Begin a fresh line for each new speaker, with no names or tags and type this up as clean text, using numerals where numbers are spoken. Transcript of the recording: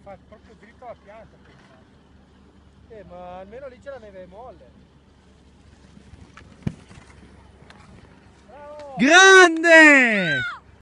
fa proprio dritto alla pianta. Ma almeno lì c'è la neve molle.
Grande!